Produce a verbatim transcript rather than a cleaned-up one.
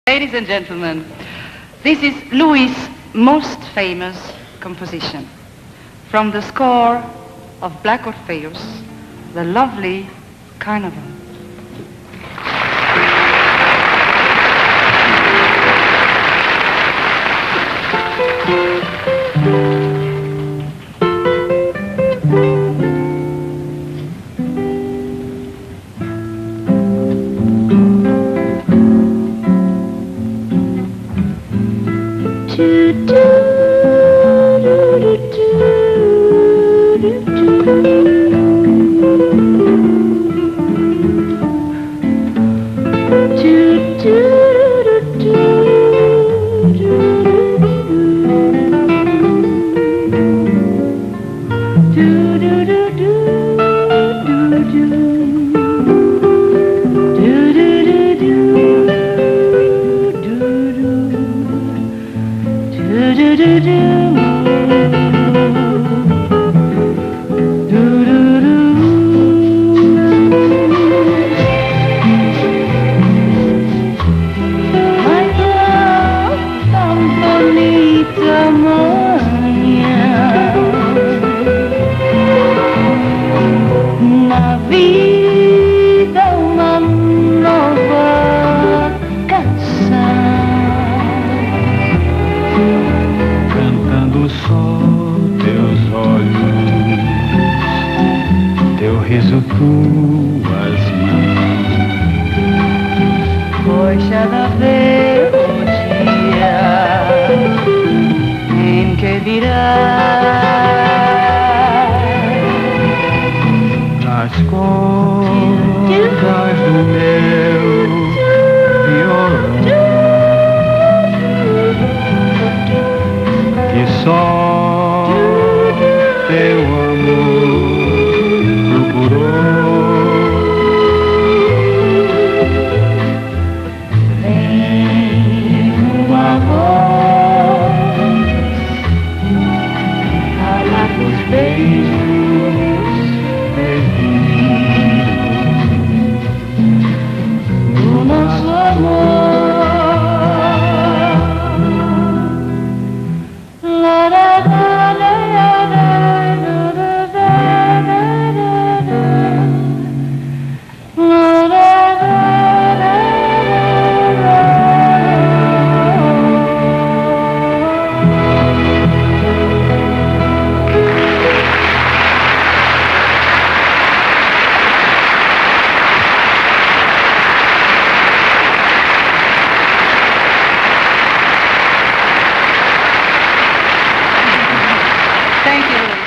Ladies and gentlemen, this is Louis' most famous composition. From the score of Black Orpheus, the lovely Carnival. Tuas mãos, Poxa da ver o dia em que virás as cordas do meu violão, que só teu amor procurou. Thank you.